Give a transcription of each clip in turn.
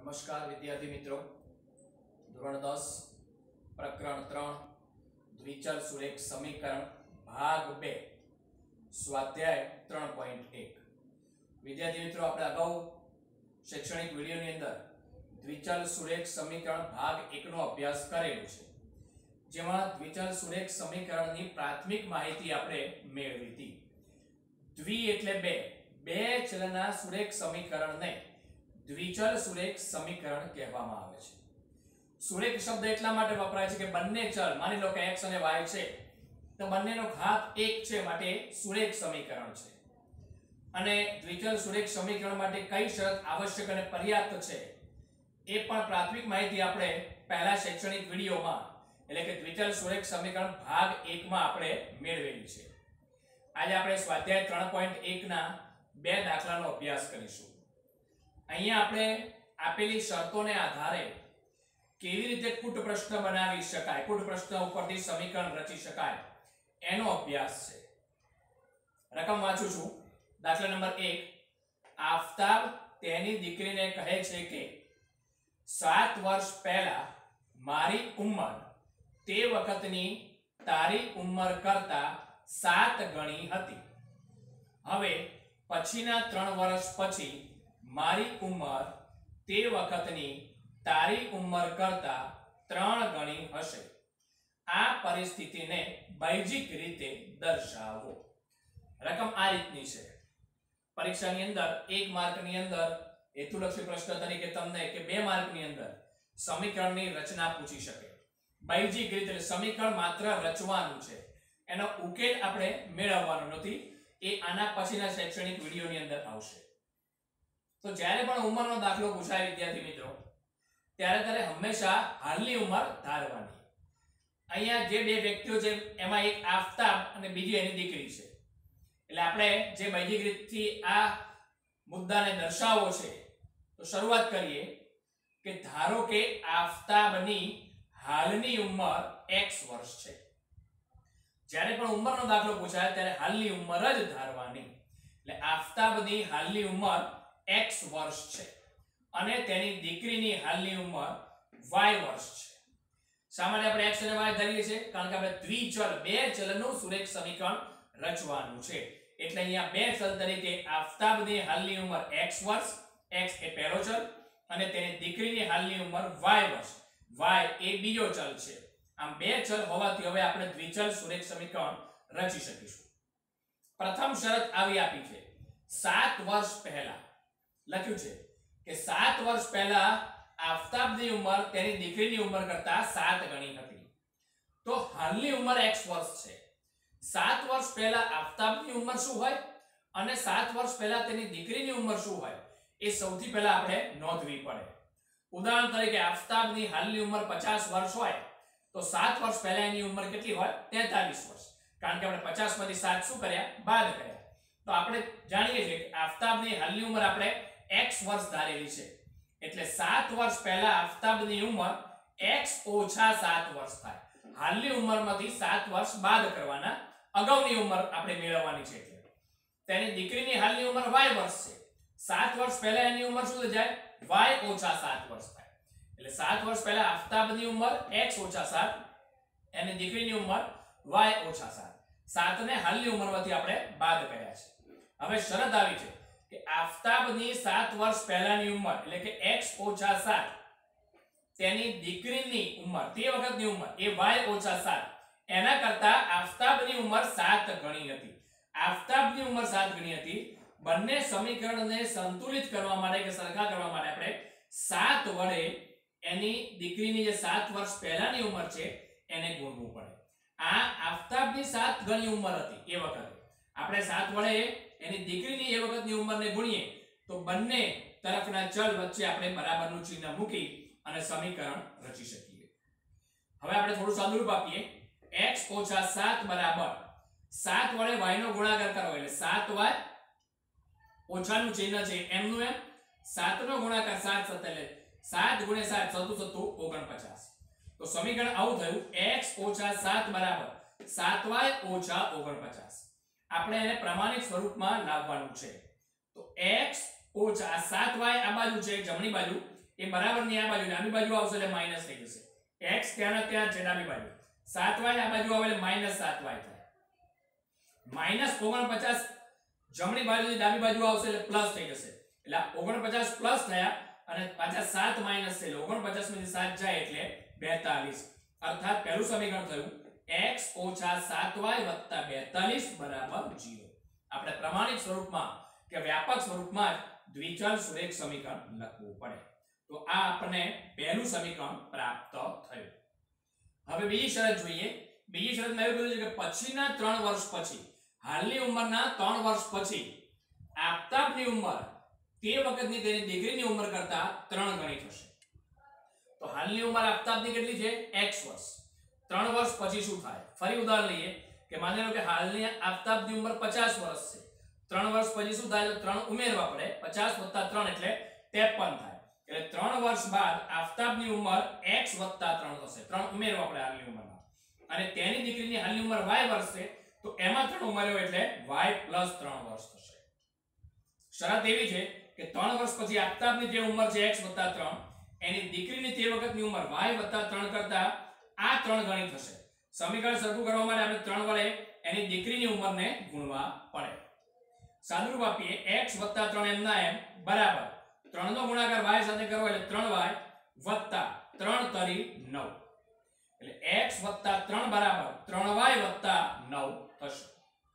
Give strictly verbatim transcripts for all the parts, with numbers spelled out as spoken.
नमस्कार विद्यार्थी मित्रों, धोरण दस प्रकरण त्रण द्विचल सुरेख समीकरण भाग बे स्वाध्याय त्रण पॉइंट एक। विद्यार्थी मित्रों, આપણે અગાઉ શૈક્ષણિક વિડિયોની અંદર દ્વિચલ સુરેખ સમીકરણ ભાગ એક નો અભ્યાસ કરેલો છે, જેમાં દ્વિચલ સુરેખ સમીકરણની પ્રાથમિક માહિતી આપણે મેળવી હતી। દ્વિ એટલે બે બે ચલના સુરેખ સમીકરણને દ્વિચલ સુરેખ સમીકરણ કહેવામાં આવે છે। સુરેખ શબ્દ એટલા માટે વપરાય છે કે બંને ચલ, માની લો કે x અને y છે, તો બંનેનો ઘાત એક છે, માટે સુરેખ સમીકરણ છે। અને દ્વિચલ સુરેખ સમીકરણ માટે કઈ શરત આવશ્યક અને પર્યાપ્ત છે એ પણ પ્રાથમિક માહિતી આપણે પહેલા શૈક્ષણિક વિડિયોમાં એટલે કે દ્વિચલ સુરેખ સમીકરણ ભાગ એક માં આપણે મેળવેલી છે। આજે આપણે સ્વાધ્યાય ત્રણ પોઈન્ટ એક ના બે દાખલાનો અભ્યાસ કરીશું। અહીંયા આપણે આપેલી શરતોને આધારે કેવી રીતે કૂટ પ્રશ્ન બનાવી શકાય, કૂટ પ્રશ્ન ઉપરથી સમીકરણ રચી શકાય એનો અભ્યાસ છે। રકમ વાંચું છું। દાખલા નંબર એક, આફતાબ તેની દીકરીને કહે છે કે સાત વર્ષ પહેલા મારી ઉંમર તે વખતની તારી ઉંમર કરતા સાત ગણી હતી। હવે પછીના ત્રણ વર્ષ પછી મારી ઉંમર તે વખતની તારી ઉંમર કરતા ત્રણ ગણી હશે। આ પરિસ્થિતિને બાહ્યિક રીતે દર્શાવો। રકમ આ રીતની છે। પરીક્ષાની અંદર એક માર્કની અંદર હેતુલક્ષી પ્રશ્ન તરીકે તમને કે બે માર્કની અંદર સમીકરણની રચના પૂછી શકે। બાહ્યિક રીતે સમીકરણ માત્ર રચવાનું છે, એનો ઉકેલ આપણે મેળવવાનો નથી। એ આના પછીના શૈક્ષણિક વિડિયોની અંદર આવશે। તો જ્યારે પણ ઉંમરનો દાખલો પૂછાય વિદ્યાર્થી મિત્રો, ત્યારે ત્યારે હંમેશા હાલની ઉંમર ધારવાની। અહીંયા જે બે વ્યક્તિઓ છે એમાં એક આફતાબ અને બીજી એની દીકરી છે, એટલે આપણે જે બાહ્યિક રીતથી આ મુદ્દાને દર્શાવવો છે તો શરૂઆત કરીએ કે ધારો કે આફતાબની હાલની ઉંમર x વર્ષ છે। જ્યારે પણ ઉંમરનો દાખલો પૂછાય ત્યારે હાલની ઉંમર જ ધારવાની। એટલે આફતાબની હાલની ઉંમર x વર્ષ છે અને તેની દીકરીની હાલની ઉંમર y વર્ષ છે। શા માટે આપણે x અને y ધરીએ છીએ? કારણ કે આપણે દ્વિચલ બે ચલનું સુરેખ સમીકરણ રચવાનું છે। એટલે અહીંયા બે ચલ તરીકે આફતાબની હાલની ઉંમર x વર્ષ, x એ પહેલો ચલ, અને તેની દીકરીની હાલની ઉંમર y વર્ષ, y એ બીજો ચલ છે। આમ બે ચલ હોવાથી હવે આપણે દ્વિચલ સુરેખ સમીકરણ રચી શકીશું। પ્રથમ શરત આવી આપી છે, સાત વર્ષ પહેલા લખ્યું છે કે સાત વર્ષ પહેલા આફતાબની ઉંમર તેની દીકરીની ઉંમર કરતા સાત ગણી હતી। તો હાલની ઉંમર x વર્ષ છે। સાત વર્ષ પહેલા આફતાબની ઉંમર શું હોય અને સાત વર્ષ પહેલા તેની દીકરીની ઉંમર શું હોય એ સૌથી પહેલા આપણે નોંધવી પડે। ઉદાહરણ તરીકે આફતાબની હાલની ઉંમર પચાસ વર્ષ હોય તો સાત વર્ષ પહેલા એની ઉંમર કેટલી હોય? તેતાલીસ વર્ષ। કારણ કે આપણે પચાસ માંથી સાત શું કર્યા? બાદ કર્યા। તો આપણે જાણીએ છીએ કે આફતાબની હાલની ઉંમર આપણે x વર્ષ ધારેલી છે, એટલે સાત વર્ષ પહેલા આફતાબની ઉંમર x ઓછા સાત વર્ષ થાય। હાલની ઉંમરમાંથી સાત વર્ષ બાદ કરવાના, અગાઉની ઉંમર આપણે મેળવવાની છે। એટલે તેની દીકરીની હાલની ઉંમર y વર્ષ છે। સાત વર્ષ પહેલા એની ઉંમર શું થઈ જાય? y ઓછા સાત વર્ષ થાય। એટલે સાત વર્ષ પહેલા આફતાબની ઉંમર x ઓછા સાત, એની દીકરીની ઉંમર y ઓછા સાત। સાત ને હાલની ઉંમરમાંથી આપણે બાદ કર્યા છે। હવે શરત આવી છે કે આફતાબની સાત વર્ષ પહેલાની ઉંમર એટલે કે x ઓછા સાત, તેની દીકરીની ઉંમર તે વખતની ઉંમર એ y ઓછા સાત, એના કરતા આફતાબની ઉંમર સાત ગણી હતી। આફતાબની ઉંમર સાત ગણી હતી। બંને સમીકરણને સંતુલિત કરવા માટે કે સરખા કરવા માટે આપણે સાત વડે એની દીકરીની જે સાત વર્ષ પહેલાની ઉંમર છે એને ગુણવું પડે। આ આફતાબની સાત ગણી ઉંમર હતી એ વખતે, આપણે સાત વડે એની દીકરીની એ વખતની ઉંમરને ગુણીએ તો બંને તરફના ચલ વચ્ચે આપણે બરાબરનું ચિહ્ન મૂકી અને સમીકરણ રચી શકીએ। હવે આપણે થોડું સાદુરૂપ આપીએ। x ઓછા સાત બરાબર સાત વડે y નો ગુણાકાર કરો એટલે સાત y ઓછાનું ચિહ્ન છે એમનું એમ, સાત નો ગુણાકાર સાત સત્તા એટલે સાત ગુણ્યા સાત સત્તુ સત્તુ ઓગણપચાસ। તો સમીકરણ આવું થયું, x ઓછા સાત બરાબર સાત y ઓછા ઓગણપચાસ। આપણે એને પ્રમાણિત સ્વરૂપમાં લાવવાનું છે। તો x ઓછા સાત y આ બાજુ છે જમણી બાજુ, એ બરાબરની આ બાજુ ડાબી બાજુ આવશે એટલે માઈનસ થઈ જશે. x ત્યાં ત્યાં છે ડાબી બાજુ, સાત વાય આ બાજુ આવે એટલે માઈનસ સાત વાય થાય. માઈનસ ઓગણપચાસ જમણી બાજુથી ડાબી બાજુ આવશે એટલે પ્લસ થઈ જશે. એટલે ઓગણપચાસ પ્લસ થયા અને પાછા સાત માઈનસ છે એટલે ઓગણપચાસ માંથી સાત જાય એટલે બેતાલીસ. અર્થાત પહેલું સમીકરણ થયું x ઓછા સાત વાય વત્તા બેતાલીસ બરાબર ઝીરો. આપણે પ્રમાણિત સ્વરૂપમાં કે વ્યાપક સ્વરૂપમાં જ દ્વિચલ સુરેખ સમીકરણ લખવું પડે. તો આ આપણને પહેલું સમીકરણ પ્રાપ્ત થયું. હવે બીજી શરત જોઈએ. બીજી શરતમાં એવું કીધું છે કે પછીના ત્રણ વર્ષ પછી, હાલની ઉંમરના ત્રણ વર્ષ પછી આફતાબની ઉંમર તે વખતની તેની દીકરીની ઉંમર કરતા ત્રણ ગણી થશે. તો હાલની ઉંમર આફતાબની કેટલી છે? x વર્ષ. ત્રણ વર્ષ પછી શું થાય? ફરી ઉદાહરણ લઈએ કે માની લો કે હાલની આફતાબની ઉંમર પચાસ વર્ષ છે. ત્રણ વર્ષ પછી શું થાય? તો ત્રણ ઉમેરવા પડે. પચાસ વત્તા ત્રણ એટલે ત્રેપન થાય. એટલે ત્રણ વર્ષ બાદ આફતાબની ઉંમર x વત્તા ત્રણ થશે. ત્રણ ઉમેરવા પડે હાલની ઉંમરમાં. અને તેની દીકરીની હાલની ઉંમર y વર્ષ છે તો એમાં ત્રણ ઉમેર્યો એટલે y પ્લસ ત્રણ વર્ષ થશે. શરત એવી છે કે ત્રણ વર્ષ પછી આફતાબની જે ઉંમર છે x વત્તા ત્રણ, એની દીકરીની તે વખતની ઉંમર y વત્તા ત્રણ કરતા આ ત્રણ ગણી થશે. સમીકરણ સરખું કરવા માટે આપણે ત્રણ વડે એની દીકરીની ઉંમરને ગુણવા પડે. સાદુરૂપ આપીએ x વત્તા ત્રણ એમ ના એમ બરાબર ત્રણ નો ગુણાકાર y સાથે કરવો એટલે ત્રણ વાય વત્તા ત્રણ તરી નવ. એટલે x વત્તા ત્રણ બરાબર ત્રણ વાય વત્તા નવ થશે.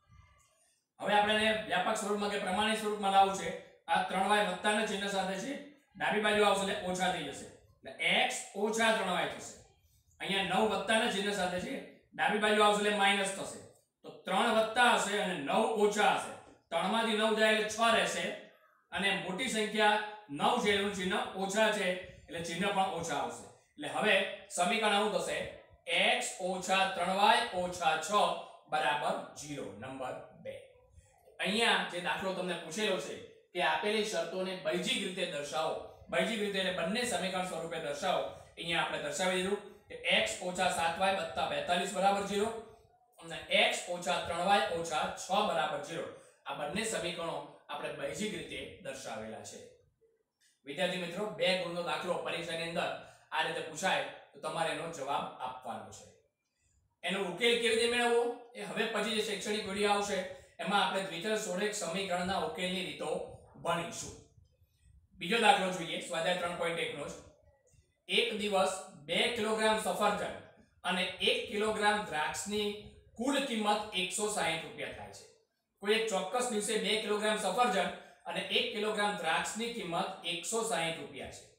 હવે આપણે વ્યાપક સ્વરૂપમાં કે પ્રમાણિત સ્વરૂપમાં લાવવું છે. આ ત્રણ વાય વત્તાના ચિહ્ન સાથે છે, ડાબી બાજુ આવશે એટલે ઓછા થઈ જશે. એટલે x ઓછા ત્રણ વાય થશે. અહીંયા નવ વત્તાના ચિહ્ન સાથે છે, ડાબી બાજુ આવશે એટલે માઈનસ થશે. તો ત્રણ વત્તા હશે અને નવ ઓછા હશે. ત્રણ માંથી નવ જાય એટલે છ રહેશે અને મોટી સંખ્યા નવ છે એનું ચિહ્ન ઓછા છે એટલે ચિહ્ન પણ ઓછા આવશે. એટલે હવે સમીકરણ આવું થશે x ઓછા ત્રણ વાય ઓછા છ બરાબર ઝીરો. નંબર બે. અહીંયા જે દાખલો તમને પૂછેલો છે કે આપેલી શરતોને બૈજિક રીતે દર્શાવો. બૈજિક રીતે એટલે બંને સમીકરણ સ્વરૂપે દર્શાવો. અહીંયા આપણે દર્શાવી દીધું કે x ઓછા સાત વાય વત્તા બેતાલીસ બરાબર ઝીરો અને x ઓછા ત્રણ વાય ઓછા છ બરાબર ઝીરો. આ બંને સમીકરણો આપણે બૈજિક રીતે દર્શાવેલા છે. વિદ્યાર્થી મિત્રો, બે ગુણનો દાખલો પરીક્ષાની અંદર આ રીતે પૂછાય તો તમારે એનો જવાબ આપવાનો છે. એનો ઉકેલ કેવી રીતે મેળવવો એ હવે પછી જે શૈક્ષણિક વિડિયો આવશે એમાં આપણે દ્વિચલ સુરેખ સમીકરણના ઉકેલની રીતો ભણીશું. બીજો દાખલો જોઈએ સ્વાધ્યાય ત્રણ પોઈન્ટ એક નો જ. એક દિવસ બે કિલોગ્રામ સફરજન અને એક કિલોગ્રામ દ્રાક્ષની કુલ કિંમત એકસો સાહીઠ રૂપિયા થાય છે. કોઈ એક ચોક્કસ દિવસે બે કિલોગ્રામ સફરજન અને એક કિલોગ્રામ દ્રાક્ષની કિંમત એકસો સાહીઠ રૂપિયા છે.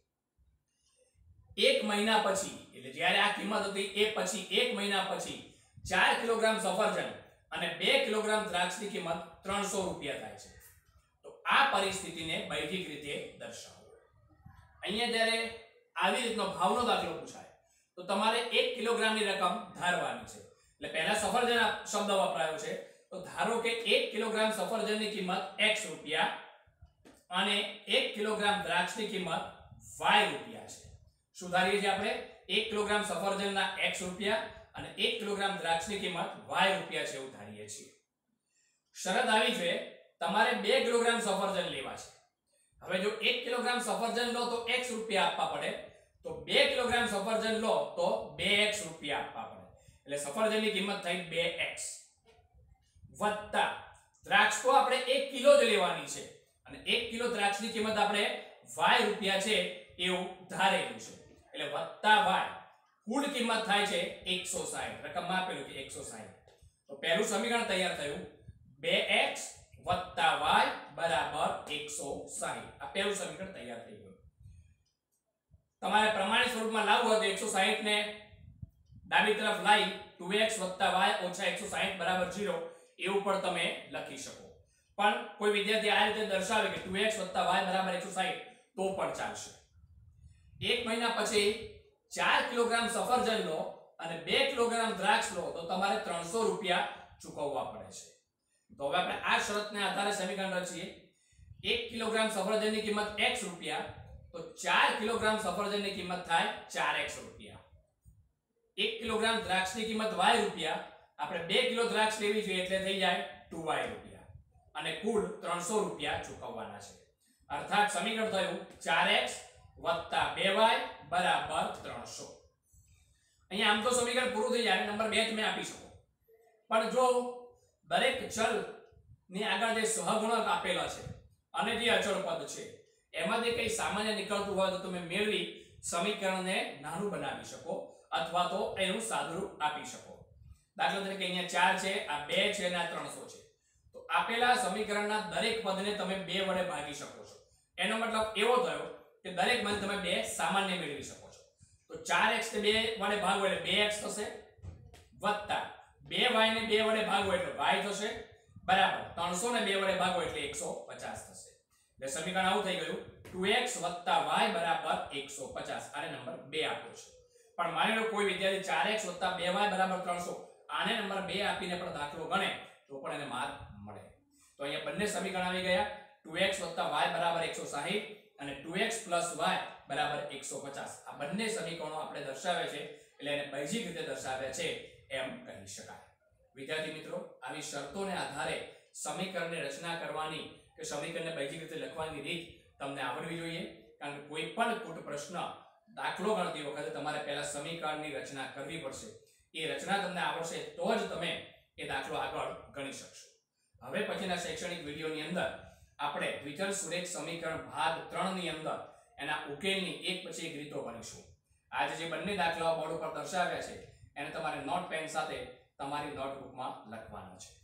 એક મહિના પછી એટલે જ્યારે આ કિંમત હતી એ પછી એક મહિના પછી ચાર કિલોગ્રામ સફરજન અને બે કિલોગ્રામ દ્રાક્ષની કિંમત ત્રણસો રૂપિયા થાય છે. તો આ પરિસ્થિતિને બૈજિક રીતે દર્શાવો. અહીંયા જ્યારે આવી રીતનો ભાવનો દાખલો પૂછાય તો તમારે એક કિલોગ્રામની રકમ ધારવાની છે. એટલે પહેલા સફરજન શબ્દ વપરાયો છે તો ધારો કે એક કિલોગ્રામ સફરજનની કિંમત x રૂપિયા અને એક કિલોગ્રામ દ્રાક્ષની કિંમત y રૂપિયા છે. શું ધારીએ છીએ આપણે? એક કિલોગ્રામ સફરજનના x રૂપિયા અને એક કિલોગ્રામ દ્રાક્ષની કિંમત y રૂપિયા છે એવું ધારીએ છીએ. શરત આવી છે તમારે બે કિલોગ્રામ સફરજન લેવા છે. હવે જો એક કિલોગ્રામ સફરજન લો તો x રૂપિયા આપવા પડે, તો બે કિલોગ્રામ સફરજન લો તો બે x રૂપિયા આપવા પડે. એટલે સફરજનની કિંમત થઈ બે x વત્તા દ્રાક્ષ તો આપણે એક કિલો જ લેવાની છે અને એક કિલો દ્રાક્ષની કિંમત આપણે y રૂપિયા છે એવું ધારેલું છે. એટલે વત્તા y કુલ કિંમત થાય છે એકસો સાહીઠ. રકમમાં આપેલું કે એકસો સાહીઠ. તો પહેલું સમીકરણ તૈયાર થયું બે x વત્તા y બરાબર એકસો સાહીઠ. આ પહેલું સમીકરણ તૈયાર થઈ ગયું. તમારે પ્રમાણિત સ્વરૂપમાં લાવવું હોય તો એકસો સાહીઠ ને ડાબી તરફ લાવી ટુ એક્સ વત્તા y ઓછા એકસો સાહીઠ બરાબર ઝીરો એવું પણ તમે લખી શકો. પણ કોઈ વિદ્યાર્થી આ રીતે દર્શાવે કે ટુ એક્સ વત્તા y બરાબર એકસો સાહીઠ તો પણ ચાલશે. એક મહિના પછી ચાર કિલોગ્રામ સફરજન લો અને બે કિલોગ્રામ દ્રાક્ષ લો તો તમારે ત્રણસો રૂપિયા ચૂકવવા પડે છે. તો હવે આપણે આ શરતને આધારે સમીકરણ રચીએ. એક કિલોગ્રામ સફરજનની કિંમત x રૂપિયા તો ચાર કિલોગ્રામ સફરજનની કિંમત થાય ચાર એક્સ રૂપિયા. એક કિલોગ્રામ દ્રાક્ષની કિંમત y રૂપિયા, આપણે બે કિલો દ્રાક્ષ લેવી જોઈએ એટલે થઈ જાય ટુ વાય રૂપિયા અને કુલ ત્રણસો રૂપિયા ચૂકવવાના છે. અર્થાત સમીકરણ થયું ચાર એક્સ વત્તા બે વાય બરાબર ત્રણસો. અહીંયા આમ તો સમીકરણ પૂરું થઈ જાય, નંબર બે તમે આપી શકો. પણ જો દરેક ચલ ની આગળ જે સહગુણક આપેલા છે અને જે અચળ પદ છે એમાંથી કઈ સામાન્ય નીકળતું હોય તો તમે મેળવી સમીકરણને નાનું બનાવી શકો અથવા તો એનું સાદુરૂપ આપી શકો. દાખલા તરીકે અહીંયા ચાર છે, આ બે છે અને આ ત્રણસો છે. તો આપેલા સમીકરણના દરેક પદને તમે બે વડે ભાગી શકો છો. એનો મતલબ એવો થયો કે દરેક માંથી તમે બે સામાન્ય મેળવી શકો છો. તો ચાર એક્સ ને બે વડે ભાગો એટલે બે એક્સ થશે વત્તા બે વાય ને બે વડે ભાગો એટલે y થશે બરાબર ત્રણસો ને બે વડે ભાગો એટલે એકસો પચાસ થશે. એટલે સમીકરણ આવું થઈ ગયું ટુ એક્સ y બરાબર એકસો પચાસ. આને નંબર બે આપ્યો છે. પણ માની લો કોઈ વિદ્યાર્થી ચાર એક્સ બે વાય બરાબર ત્રણસો આને નંબર બે આપીને પણ દાખલો ગણે તો પણ એને માર્ક મળે. તો અહીંયા બંને સમીકરણ આવી ગયા. ટુ એક્સ y બરાબર એકસો સાહીઠ અને ટુ એક્સ y બરાબર એકસો પચાસ. આ બંને સમીકરણો આપણે દર્શાવે છે એટલે એને બૈજિક રીતે દર્શાવ્યા છે એમ કહી શકાય. વિદ્યાર્થી મિત્રો, આવી શરતોને આધારે સમીકરણની રચના કરવાની કે સમીકરણને બૈજિક રીતે લખવાની રીત તમને આવડવી જોઈએ. કારણ કે કોઈ પણ કૂટ પ્રશ્ન દાખલો ગણતી વખતે તમારે પહેલા સમીકરણની રચના કરવી પડશે. એ રચના તમને આવડશે તો જ તમે એ દાખલો આગળ ગણી શકશો. હવે પછીના શૈક્ષણિક વિડીયોની અંદર આપણે દ્વિચલ સુરેખ સમીકરણ ભાગ ત્રણ ની અંદર એના ઉકેલની એક પછી એક રીતો ભણીશું. આજે જે બંને દાખલાઓ બોર્ડ ઉપર દર્શાવ્યા છે એને તમારે નોટ પેન સાથે તમારી નોટબુકમાં લખવાના છે.